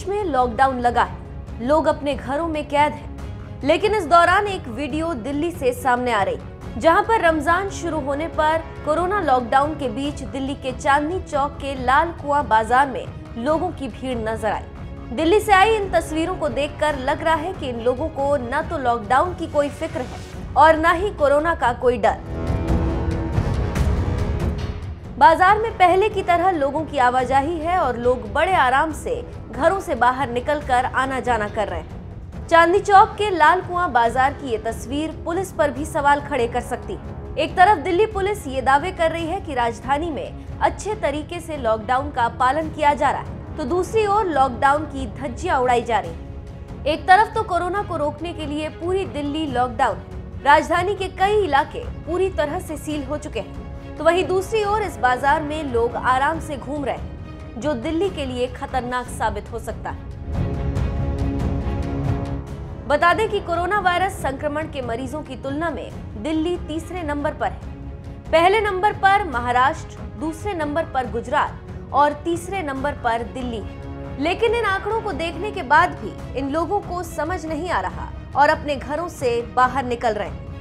देश में लॉकडाउन लगा है, लोग अपने घरों में कैद हैं। लेकिन इस दौरान एक वीडियो दिल्ली से सामने आ रही, जहां पर रमजान शुरू होने पर कोरोना लॉकडाउन के बीच दिल्ली के चांदनी चौक के लाल कुआं बाजार में लोगों की भीड़ नजर आई। दिल्ली से आई इन तस्वीरों को देखकर लग रहा है कि इन लोगों को न तो लॉकडाउन की कोई फिक्र है और न ही कोरोना का कोई डर। बाजार में पहले की तरह लोगों की आवाजाही है और लोग बड़े आराम से घरों से बाहर निकलकर आना जाना कर रहे हैं। चांदनी चौक के लाल कुआं बाजार की ये तस्वीर पुलिस पर भी सवाल खड़े कर सकती है। एक तरफ दिल्ली पुलिस ये दावे कर रही है कि राजधानी में अच्छे तरीके से लॉकडाउन का पालन किया जा रहा है, तो दूसरी ओर लॉकडाउन की धज्जियां उड़ाई जा रही है। एक तरफ तो कोरोना को रोकने के लिए पूरी दिल्ली लॉकडाउन, राजधानी के कई इलाके पूरी तरह से सील हो चुके हैं, तो वहीं दूसरी ओर इस बाजार में लोग आराम से घूम रहे हैं, जो दिल्ली के लिए खतरनाक साबित हो सकता है। बता दें कि कोरोना वायरस संक्रमण के मरीजों की तुलना में दिल्ली तीसरे नंबर पर है। पहले नंबर पर महाराष्ट्र, दूसरे नंबर पर गुजरात और तीसरे नंबर पर दिल्ली है। लेकिन इन आंकड़ों को देखने के बाद भी इन लोगों को समझ नहीं आ रहा और अपने घरों से बाहर निकल रहे हैं।